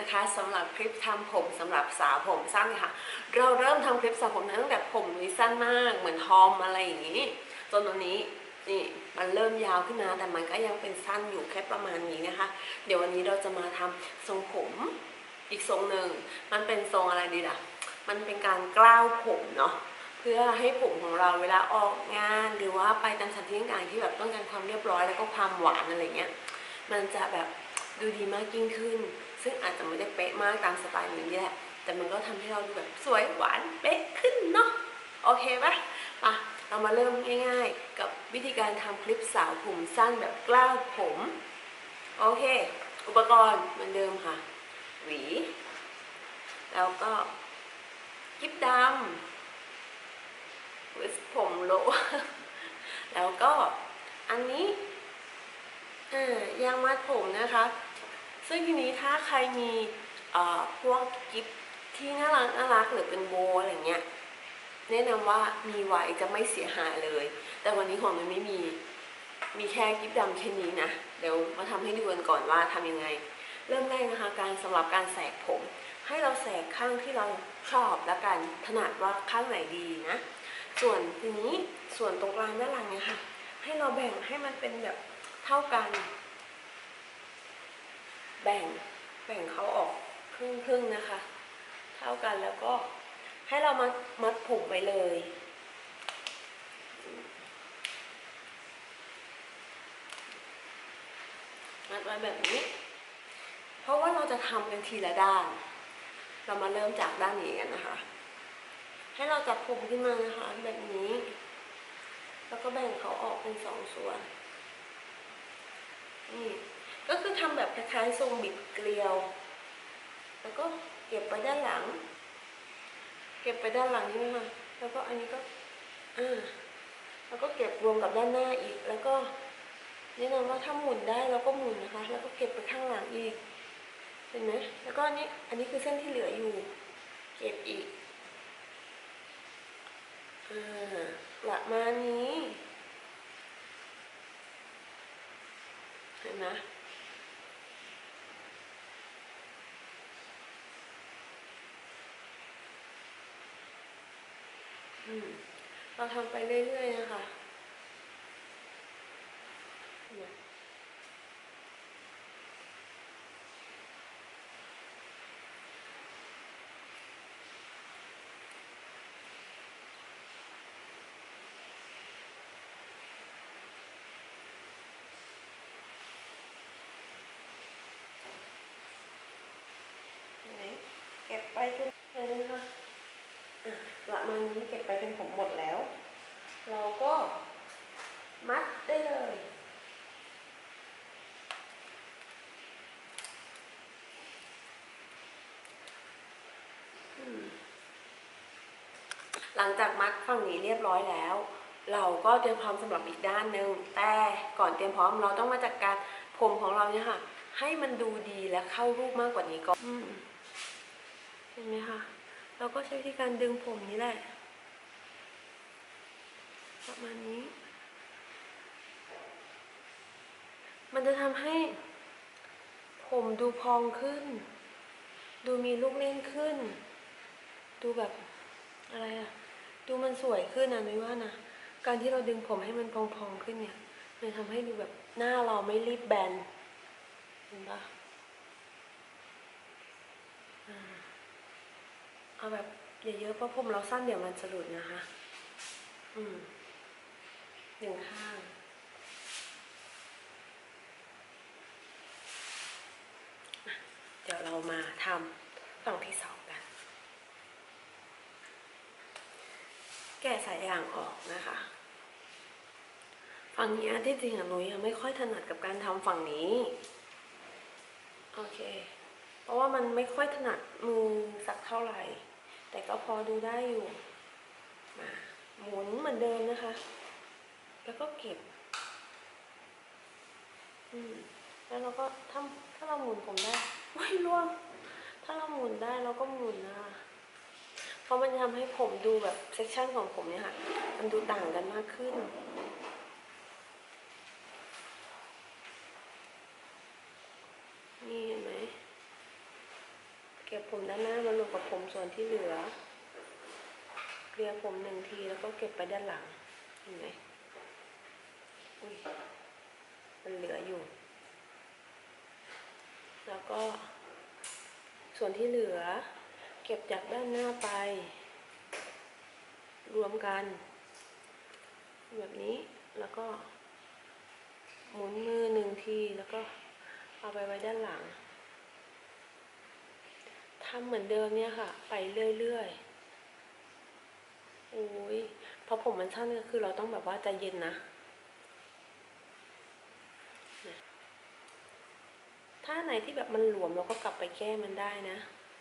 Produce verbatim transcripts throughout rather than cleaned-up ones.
นะคะสำหรับคลิปทำผมสำหรับสาวผมสั้นค่ะเราเริ่มทำคลิปสาวผมตั้งแต่ผมนุ้ยสั้นมากเหมือนทอมอะไรอย่างนี้จนตอนนี้นี่มันเริ่มยาวขึ้นมาแต่มันก็ยังเป็นสั้นอยู่แค่ประมาณนี้นะคะเดี๋ยววันนี้เราจะมาทำทรงผมอีกทรงหนึ่งมันเป็นทรงอะไรดีล่ะมันเป็นการกล้าวผมเนาะเพื่อให้ผมของเราเวลาออกงานหรือว่าไปตามสถานที่ต่างๆที่แบบต้องการความเรียบร้อยแล้วก็ความหวานอะไรเงี้ยมันจะแบบดูดีมากยิ่งขึ้นซึ่งอาจจะไม่ได้เป๊ะมากตามสไตล์นี้แหละแต่มันก็ทำให้เราดูแบบสวยหวานเป๊ะขึ้นเนาะโอเคปะมาเรามาเริ่มง่ายๆกับวิธีการทำคลิปสาวผมสั้นแบบกล้าวผมโอเคอุปกรณ์เหมือนเดิมค่ะหวีแล้วก็กิ๊บดำวิสผมโลแล้วก็อันนี้อ่ายางมัดผมนะคะซึ่งทีนี้ถ้าใครมีพวกกิ๊บที่น่ารักน่ารักหรือเป็นโบอะไรเงี้ยแนะนำว่ามีไว้จะไม่เสียหายเลยแต่วันนี้ของมันไม่มีมีแค่กิ๊บดำแค่นี้นะเดี๋ยวมาทำให้ดูกันก่อนว่าทำยังไงเริ่มแรกนะคะการสำหรับการแสกผมให้เราแสกข้างที่เราชอบแล้วกันถนัดว่าข้างไหนดีนะส่วนทีนี้ส่วนตรงกลางด้านหลังเนี่ยค่ะให้เราแบ่งให้มันเป็นแบบเท่ากันแบ่งแบ่งเขาออกครึ่งครึ่งนะคะเท่ากันแล้วก็ให้เรามามัดผมไปเลยมัดไว้แบบนี้เพราะว่าเราจะทำกันทีละด้านเรามาเริ่มจากด้านนี้กันนะคะให้เราจับผมขึ้นมานะคะแบบนี้แล้วก็แบ่งเขาออกเป็นสองส่วนนี่ก็คือทำแบบคล้ายๆทรงบิดเกลียวแล้วก็เก็บไปด้านหลังเก็บไปด้านหลังนี่นะคะแล้วก็อันนี้ก็อ่าแล้วก็เก็บรวมกับด้านหน้าอีกแล้วก็แนะนำว่าถ้าหมุนได้เราก็หมุนนะคะแล้วก็เก็บไปข้างหลังอีกเห็นไหมแล้วก็อันนี้อันนี้คือเส้นที่เหลืออยู่เก็บอีกอ่าประมาณนี้เห็นไหมเราทำไปเรื่อยๆนะคะเก็บไปจนเลยนะคะประมาณนี้เก็บไปเป็นผมหมดแล้วเราก็มัดได้เลยหลังจากมัดฝั่งนี้เรียบร้อยแล้วเราก็เตรียมพร้อมสำหรับอีกด้านหนึ่งแต่ก่อนเตรียมพร้อมเราต้องมาจัดการผมของเราเนี่ยค่ะให้มันดูดีและเข้ารูปมากกว่านี้ก่อนเห็นไหมคะเราก็ใช้วิธีการดึงผมนี้แหละประมาณนี้มันจะทำให้ผมดูพองขึ้นดูมีลูกเล่นขึ้นดูแบบอะไรอะดูมันสวยขึ้นนะนุ้ยว่านะการที่เราดึงผมให้มันพองๆขึ้นเนี่ยมันทำให้ดูแบบหน้าเราไม่รีบแบนเห็นปะเอาแบบเยอะๆเพราะผมเราสั้นเดี๋ยวมันจะหลุดนะคะอืมหนึ่งข้างเดี๋ยวเรามาทำฝั่งที่สองกันแกะสายยางออกนะคะฝั่งนี้ที่จริงอะหนูยังไม่ค่อยถนัดกับการทำฝั่งนี้โอเคเพราะว่ามันไม่ค่อยถนัดมือสักเท่าไหร่แต่ก็พอดูได้อยู่มาหมุนเหมือนเดิมนะคะแล้วก็เก็บอืมแล้วเราก็ถ้าถ้าเราหมุนผมได้ไม่ร่วงถ้าเราหมุนได้เราก็หมุนนะคะเพราะมันจะทำให้ผมดูแบบเซกชันของผมเนี่ยค่ะมันดูต่างกันมากขึ้นนี่เห็นไหมด้านหน้ามารวมกับผมส่วนที่เหลือเคลียร์ผมหนึ่งทีแล้วก็เก็บไปด้านหลังเห็นไหมอุ้ยมันเหลืออยู่แล้วก็ส่วนที่เหลือเก็บจากด้านหน้าไปรวมกันแบบนี้แล้วก็หมุนมือหนึ่งทีแล้วก็เอาไปไว้ด้านหลังทำเหมือนเดิมเนี่ยค่ะไปเรื่อยๆโอ้ยพอผมมันสั้นก็คือเราต้องแบบว่าใจเย็นนะถ้าไหนที่แบบมันหลวมเราก็กลับไปแก้มันได้นะ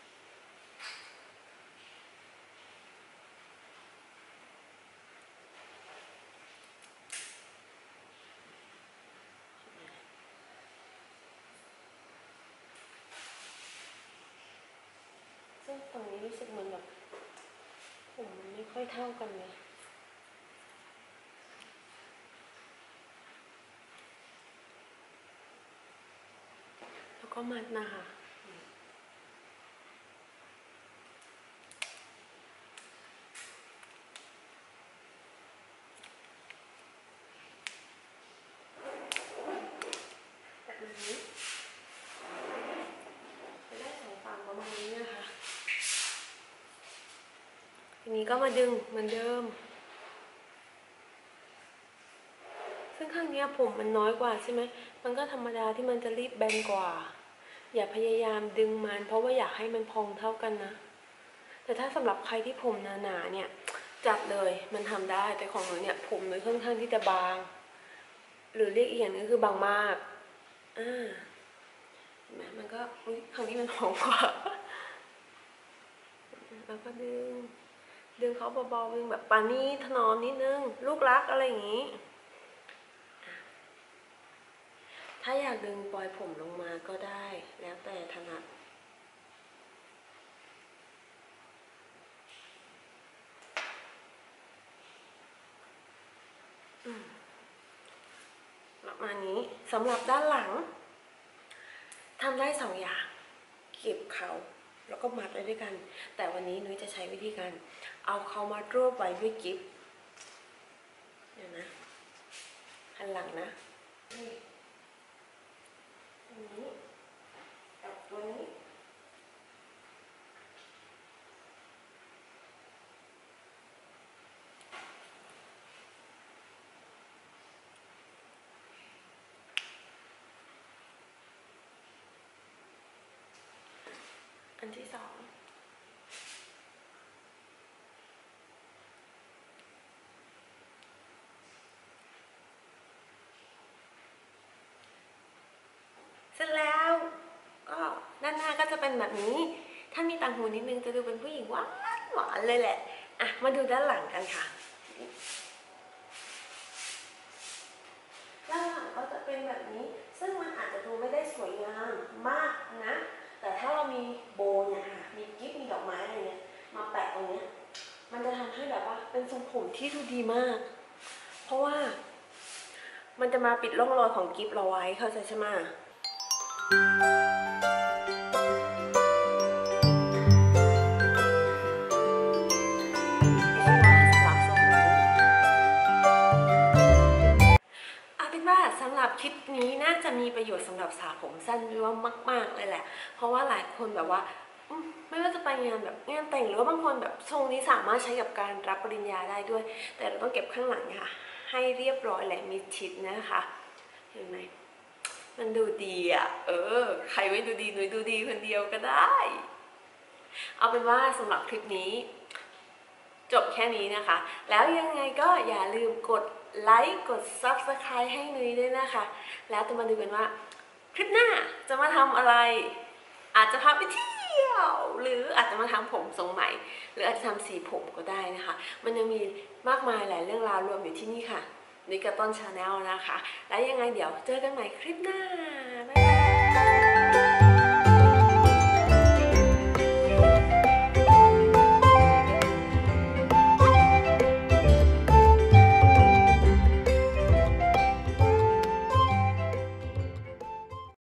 ซึ่งตรงนี้รู้สึกเหมือนแบบผมมันไม่ค่อยเท่ากันเลยแล้วก็มัดนะคะแบบนี้จะได้สองฝั่งประมาณนี้นะคะทีนี้ก็มาดึงเหมือนเดิมซึ่งข้างนี้ผมมันน้อยกว่าใช่ไหมมันก็ธรรมดาที่มันจะรีบแบนกว่าอย่าพยายามดึงมันเพราะว่าอยากให้มันพองเท่ากันนะแต่ถ้าสำหรับใครที่ผมหนาๆเนี่ยจัดเลยมันทำได้แต่ของหนูเนี่ยผมหนูค่อนข้างที่จะบางหรือเรียกอีกอย่างนึงคือบางมากอ่าเห็นไหมมันก็อุ้ยครั้งนี้มันพองกว่าแล้วก็ดึงดึงเขาเบาๆดึงแบบปานี้ถนอมนิดนึงลูกรักอะไรอย่างนี้ถ้าอยากดึงปลอยผมลงมาก็ได้แล้วแต่ถนัดประมาณนี้สำหรับด้านหลังทำได้สองอย่างเก็บเขาแล้วก็มัดไว้ด้วยกันแต่วันนี้นุ้ยจะใช้วิธีการเอาเขามารวบไว้ด้วยกิ๊บเดี๋ยวนะหันหลังนะนี่ตัวนี้กับตัวนี้อันที่สองเสร็จแล้วก็ด้านหน้าก็จะเป็นแบบนี้ถ้ามีต่างหูนิดนึงจะดูเป็นผู้หญิงหวานหวานเลยแหละอ่ะมาดูด้านหลังกันค่ะด้านหลังก็จะเป็นแบบนี้ซึ่งมันอาจจะดูไม่ได้สวยงามมากนะแต่ถ้าเรามีโบเนี่ยค่ะมีกิ๊บมีดอกไม้อะไรเงี้ยมาแปะตรงเนี้ยมันจะทำให้แบบว่าเป็นทรงผมที่ดูดีมากเพราะว่ามันจะมาปิดร่องรอยของกิ๊บเราไว้เข้าใจใช่ไหมสำหรับคลิปนี้น่าจะมีประโยชน์สำหรับสาวผมสั้นด้วยมากๆเลยแหละเพราะว่าหลายคนแบบว่าไม่ว่าจะไปงานแบบงานแต่งหรือว่าบางคนแบบทรงนี้สามารถใช้กับการรับปริญญาได้ด้วยแต่เราต้องเก็บข้างหลังค่ะให้เรียบร้อยและมิดชิดนะคะเห็นไหมมันดูดีอ่ะเออใครไม่ดูดีหนูดูดีคนเดียวก็ได้เอาเป็นว่าสำหรับคลิปนี้จบแค่นี้นะคะแล้วยังไงก็อย่าลืมกดไลค์กด ซับสไครบ์ ให้นุ้ยด้วยนะคะแล้วจะมาดูกันว่าคลิปหน้าจะมาทำอะไรอาจจะพาไปเที่ยวหรืออาจจะมาทำผมทรงใหม่หรืออาจจะทำสีผมก็ได้นะคะมันยังมีมากมายหลายเรื่องราวรวมอยู่ที่นี่ค่ะนุ้ยกับต้นชาแนลนะคะแล้วยังไงเดี๋ยวเจอกันใหม่คลิปหน้าบ๊ายบาย